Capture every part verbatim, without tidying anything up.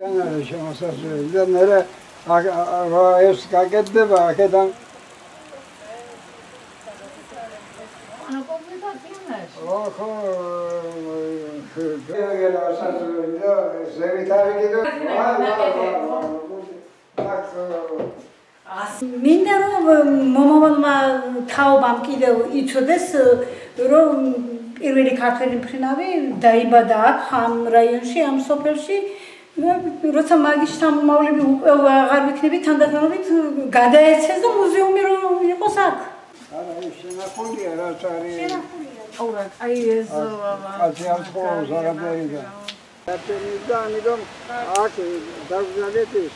მინდა რომ მომავალმა თაობამ კიდევ იცოდეს რომ პირველი ქართველი მფრინავი დაიბადა აქ ამ რაიონში, ამ სოფელში. როცა მაგის სამომავლები უკვე აღარ ვიქნები თანდათანობით გადაეცეს და მუზეუმი რომ იყოს აქ. არა, ის შენახულია რაც არის. შენახულია. აურა, აი ეს კაცი ამ სკოლას არაფერია. დაწერი და ამიტომ აქ დაგზავნეთ ის.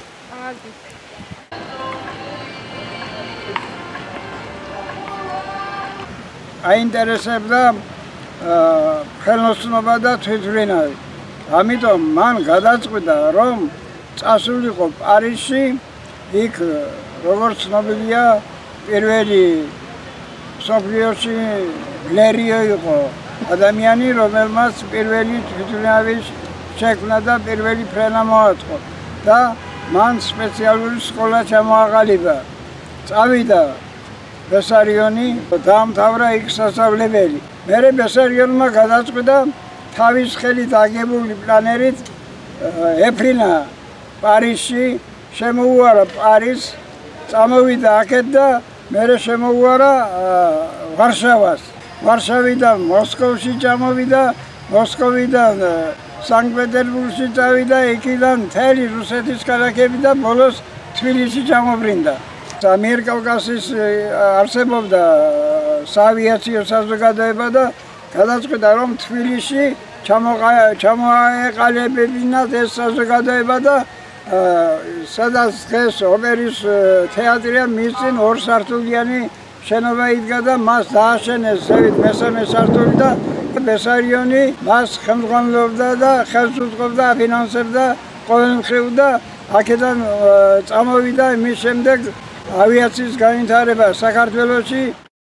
აინტერესებდა ხელოსნობა და თვითმფრინავი. ამიტომ მან გადაწყვიტა რომ წასულიყო პარიზში, იქ როგორც ცნობილია პირველი მსოფლიოში გლერიო იყო ადამიანი, რომელმაც პირველი თვითმფრინავის შექმნა და პირველი ფრენა მოაწყო და მან სპეციალური სკოლა ჩამოაყალიბა. წავიდა ბესარიონი, დაამთავრა იქ სასწავლებელი. მერე ბესარიონმა გადაწყვიტა თავის ხელით აგებული პლანერით ეფრინა პარიზში, შემოუარა პარიზს, წამოვიდა აქეთ და მერე შემოუარა ვარშავას. ვარშავიდან მოსკოვში წამოვიდა, მოსკოვიდან სანქტ-პეტერბურგში წავიდა, იქიდან მთელი რუსეთის ქალაქები და ბოლოს თბილისში ჩამობრინდა. ამიერკავკასიის არსებობდა საავიაციო საზოგადოება და გადაწყვიტა რომ თბილისში ჩამოეყალიბებინათ ეს საზოგადოება და სადაც დღეს ოპერის თეატრია, მის წინ ორსართულიანი შენობა იდგა და მას დააშენეს ზევით მესამე სართული და ბესარიონი მას ხელმძღვანელობდა და ხელს უწყობდა, აფინანსებდა ყოველმხრივ და აქედან წამოვიდა მის შემდეგ ავიაციის განვითარება საქართველოში.